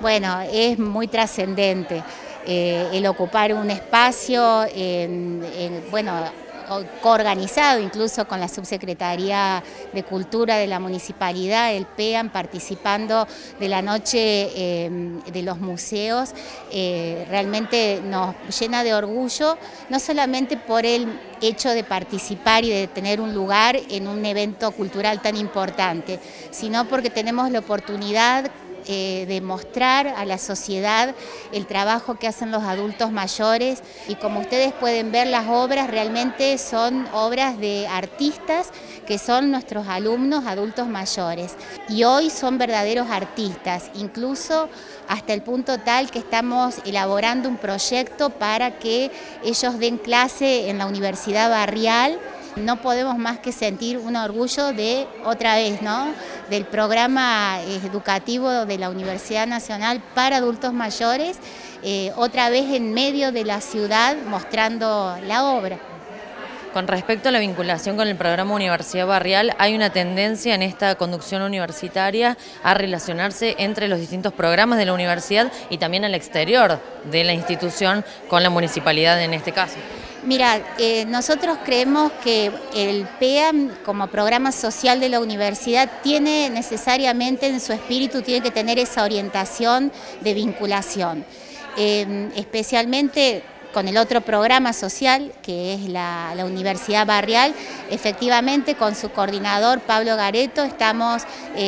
Bueno, es muy trascendente el ocupar un espacio, bueno, coorganizado incluso con la Subsecretaría de Cultura de la Municipalidad, el PEAM, participando de la noche de los museos, realmente nos llena de orgullo, no solamente por el hecho de participar y de tener un lugar en un evento cultural tan importante, sino porque tenemos la oportunidad de mostrar a la sociedad el trabajo que hacen los adultos mayores, y como ustedes pueden ver, las obras realmente son obras de artistas que son nuestros alumnos adultos mayores, y hoy son verdaderos artistas, incluso hasta el punto tal que estamos elaborando un proyecto para que ellos den clase en la Universidad Barrial. No podemos más que sentir un orgullo de, otra vez, ¿no?, del programa educativo de la Universidad Nacional para adultos mayores, otra vez en medio de la ciudad mostrando la obra. Con respecto a la vinculación con el programa Universidad Barrial, hay una tendencia en esta conducción universitaria a relacionarse entre los distintos programas de la universidad y también al exterior de la institución con la municipalidad en este caso. Mira, nosotros creemos que el PEAM como programa social de la universidad tiene necesariamente en su espíritu, tiene que tener esa orientación de vinculación, especialmente con el otro programa social que es la Universidad Barrial. Efectivamente, con su coordinador Pablo Gareto estamos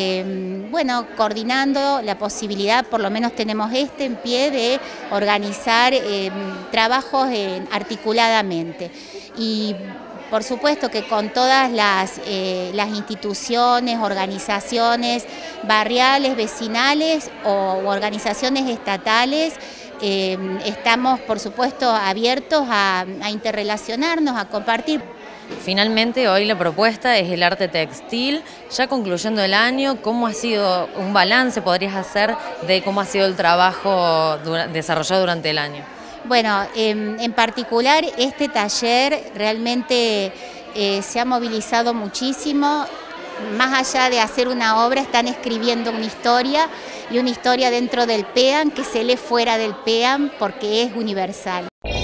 coordinando la posibilidad, por lo menos tenemos en pie, de organizar trabajos articuladamente. Y por supuesto que con todas las instituciones, organizaciones barriales, vecinales o organizaciones estatales, estamos por supuesto abiertos a interrelacionarnos, a compartir. Finalmente, hoy la propuesta es el arte textil. Ya concluyendo el año, ¿cómo ha sido un balance podrías hacer de cómo ha sido el trabajo desarrollado durante el año? Bueno, en particular este taller realmente se ha movilizado muchísimo. Más allá de hacer una obra, están escribiendo una historia, y una historia dentro del PEAM que se lee fuera del PEAM porque es universal.